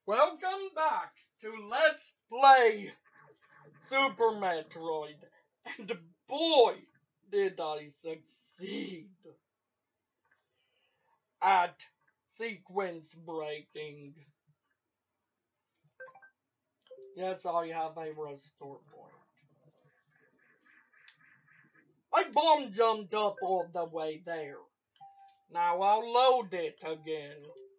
Welcome back to Let's Play Super Metroid. And boy, did I succeed at sequence breaking. Yes, I have a restore point. I bomb jumped up all the way there. Now I'll load it again.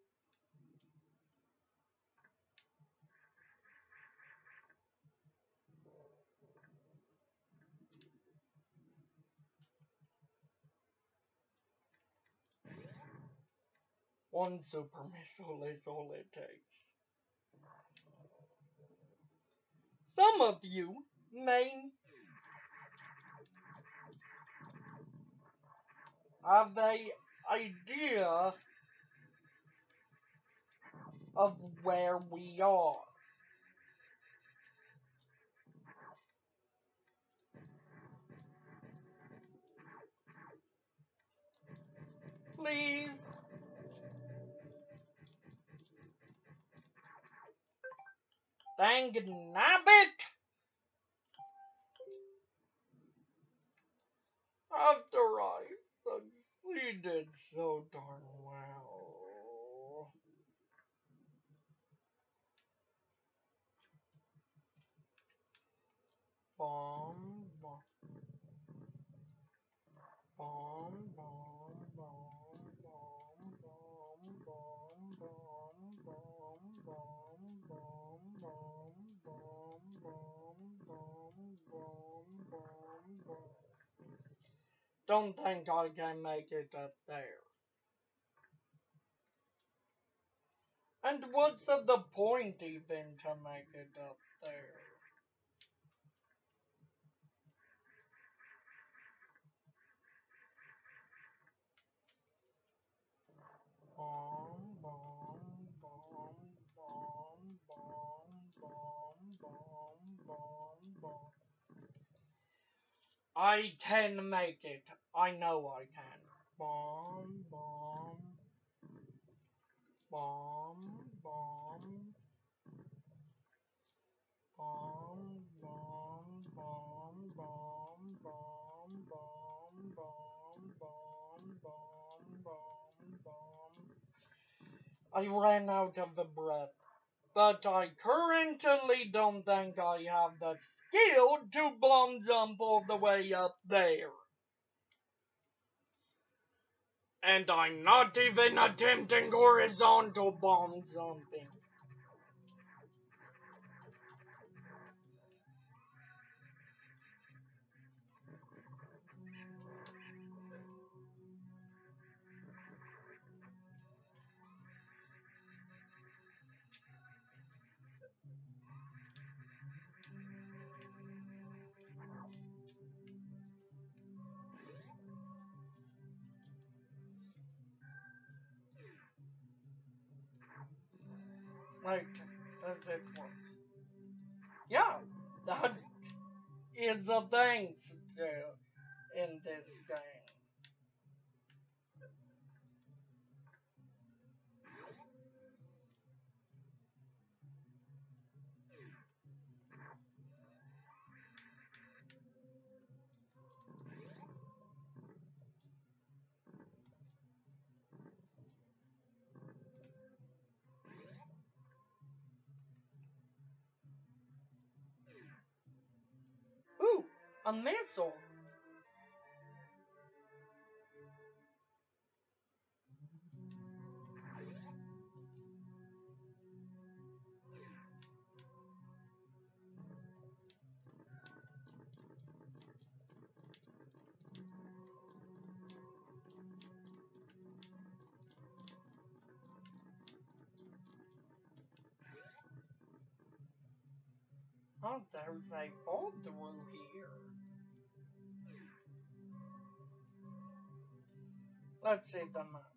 One super missile is all it takes. Some of you may have a idea of where we are. Please. Dang nabbit! After I succeeded so darn well. Bomb, bomb, bomb, bomb, bomb, bomb, bomb, bomb, bomb, bomb, bomb, bomb, bomb, bomb, bomb, bomb, bomb, bomb. Don't think I can make it up there. And what's the point even to make it up there? Bomb, bomb, bomb, bomb, bomb, bomb, bomb, bomb, bomb. I can make it. I know I can. Bomb, bomb, bomb, bomb, bomb, bomb, bomb, bomb, bomb, bomb, bomb, bomb, bomb, bomb, bomb. I ran out of the breath. But I currently don't think I have the skill to bomb jump all the way up there. And I'm not even attempting horizontal bomb jumping. Wait, does it work? Yeah, that is a thing to do in this game. Ooh, a missile. Oh, there's a fall through here. Let's see the map.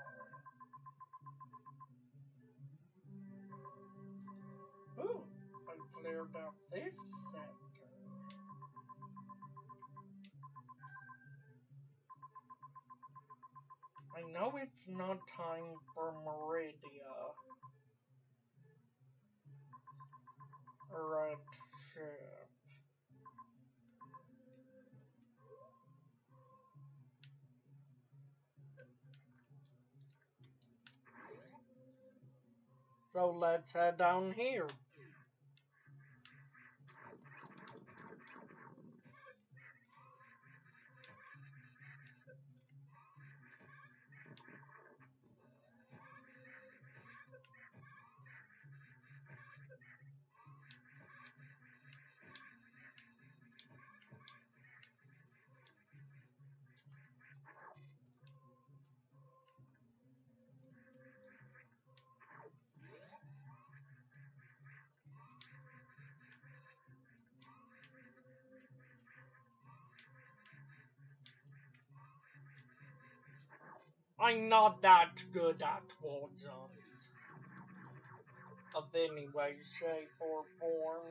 Ooh, I cleared out this sector. I know it's not time for Meridia. So let's head down here. I'm not that good at wall jumps of any way, shape, or form.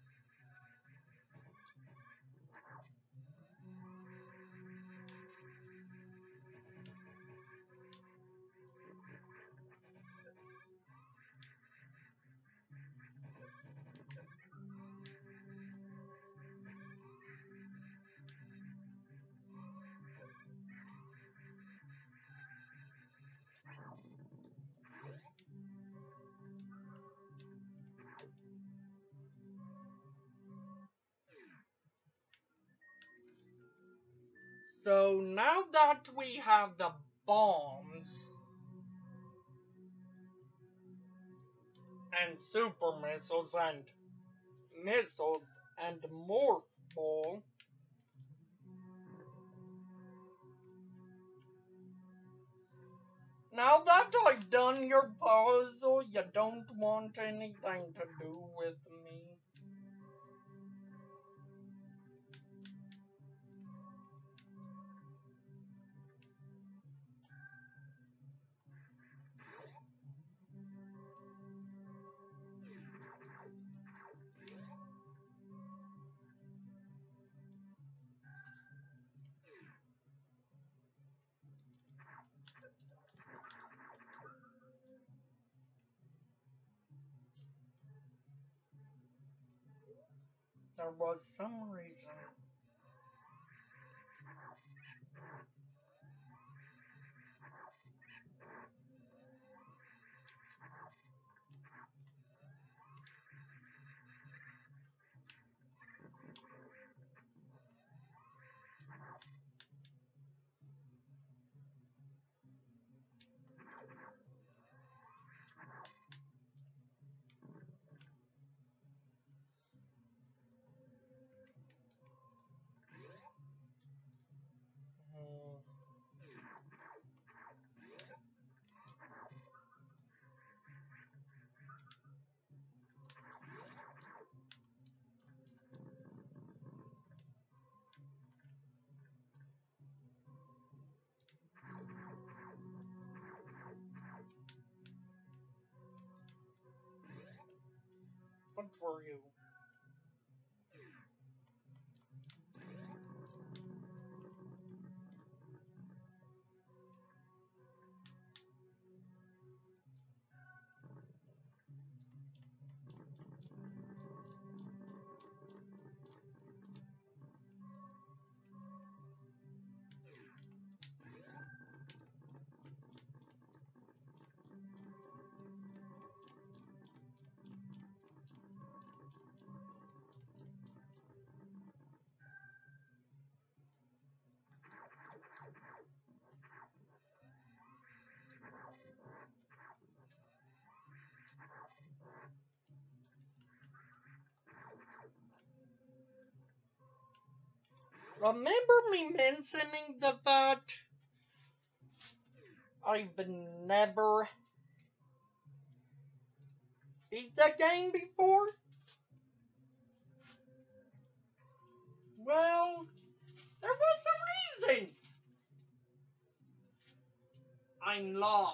So now that we have the bombs and super missiles and morph ball, now that I've done your puzzle, you don't want anything to do with me. There was some reason. What were you? Remember me mentioning the fact I've never beat the game before? Well, there was a reason. I'm lost.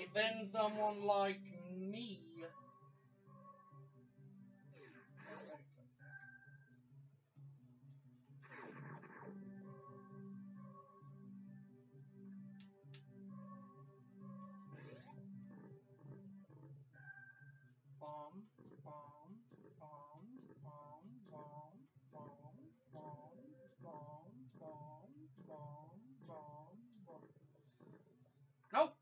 Even someone like me. Bomb, bomb, bomb, bomb, bomb, bomb, bomb, bomb, bomb, bomb, bomb, bomb. Nope.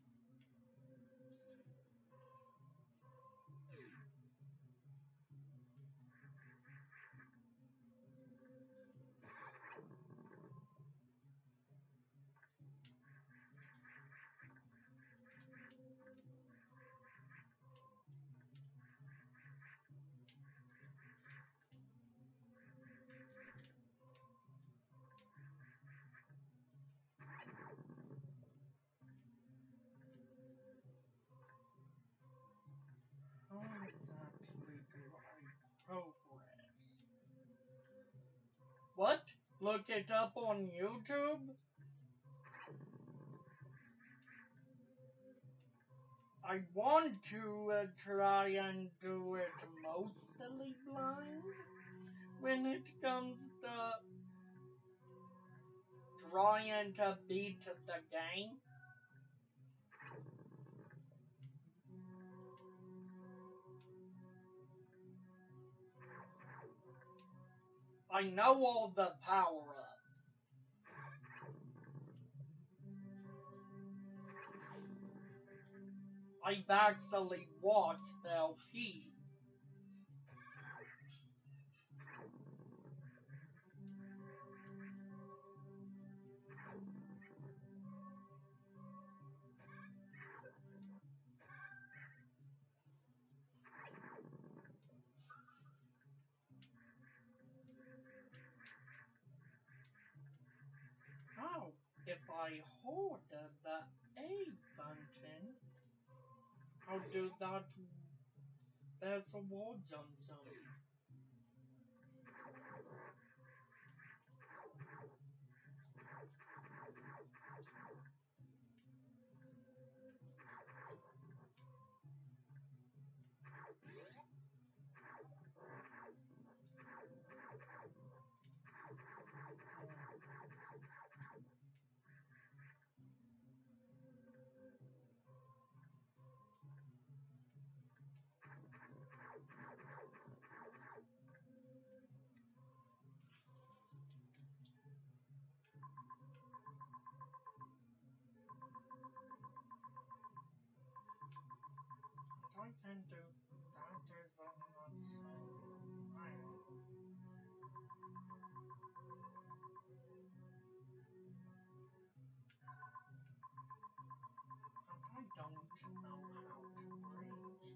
How exactly do I progress? What? Look it up on YouTube? I want to try and do it mostly blind when it comes to trying to beat the game. I know all the power-ups. I've actually watched the LP. Oh, if I hold the A button, how do that special jump jump? I can do that is not so right. And I don't know how to reach.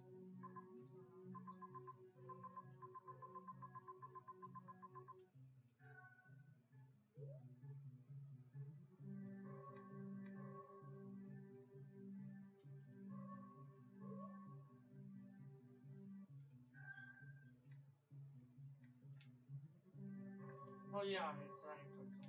Oh yeah, it's right. Okay.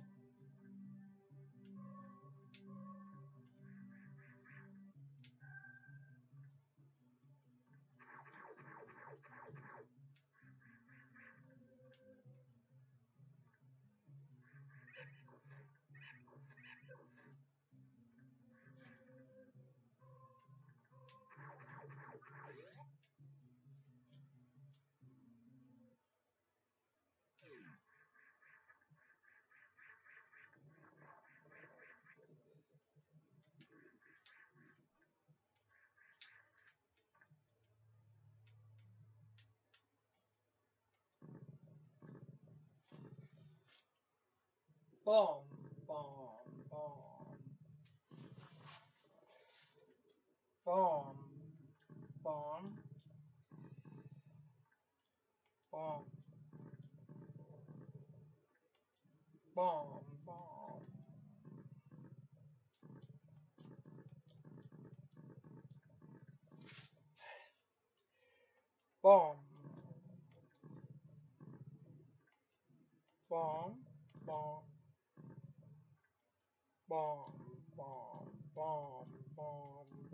Bomb, bomb, bomb, bomb, bomb, bomb, bomb, bomb, bomb, bomb, bomb, bomb, bomb, bomb, bomb,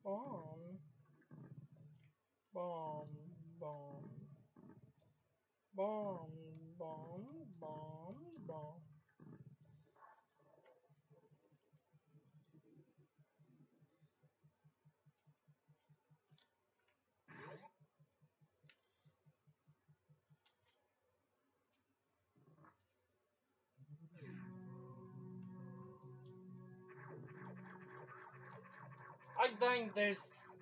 bomb, bomb, bomb, bomb, bomb, bomb, bomb. I think this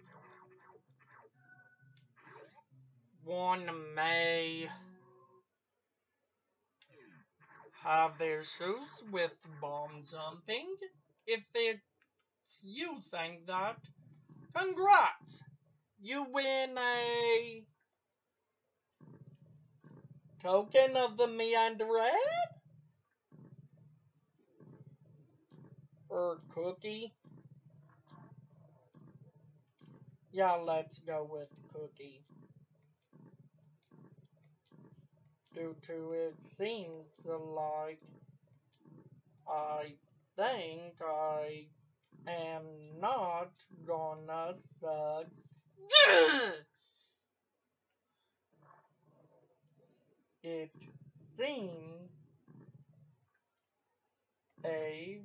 one may have issues with bomb jumping. If it's using that, congrats! You win a token of the meandered or cookie. Yeah, let's go with cookie. Due to it seems like I think I am not gonna succeed. It seems a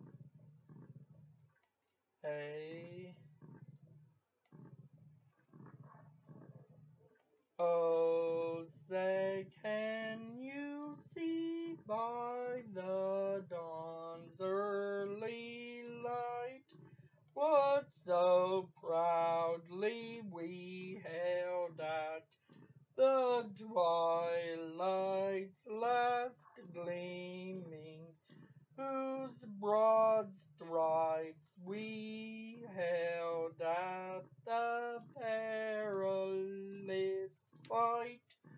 oh, say, can you see by the dawn's early light what so proudly we held at the twilight's last gleaming, whose broad stripes we held at the perilous fight.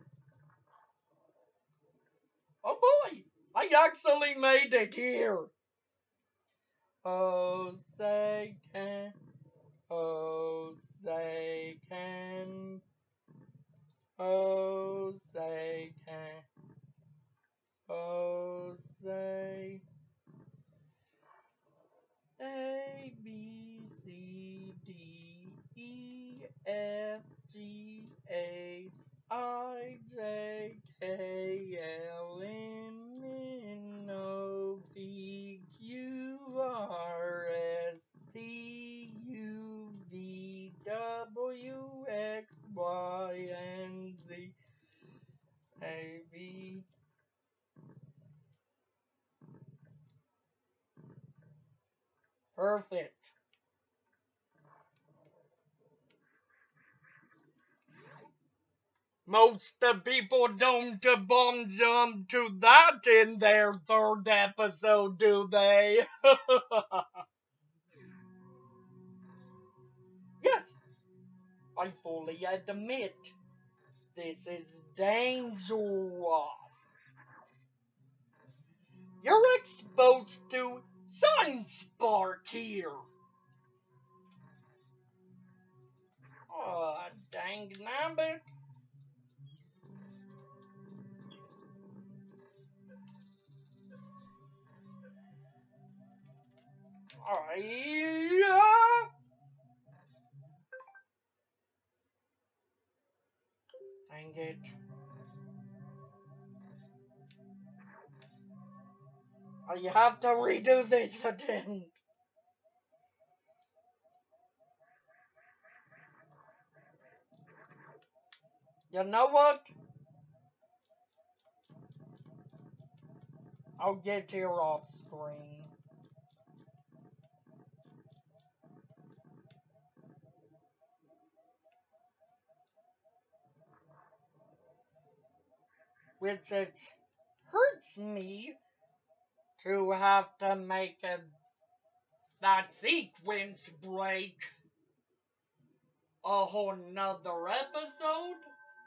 Oh boy! I actually made it here! Oh, say can, oh, say can, oh, say can, oh, say A, B, C, D, E, F, G, H, I, J, K, L, M, N, O, P, Q, R, S, T, U, V, W, X, Y, and Z, A, B. Perfect. Most people don't bomb jump to that in their third episode, do they? Yes, I fully admit this is dangerous. You're exposed to Shine Spark here. Oh, dang nabbit. Dang it. I have to redo this again. You know what? I'll get here off screen. Which it hurts me to have to make that sequence break a whole nother episode.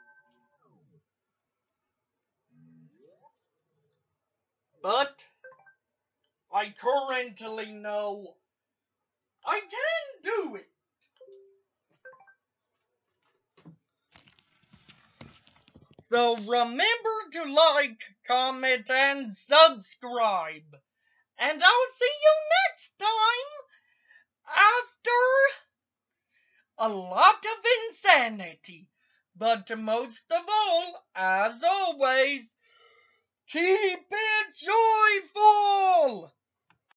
But I currently know I can do it. So remember to like, comment, and subscribe. And I'll see you next time after a lot of insanity. But most of all, as always, keep it joyful!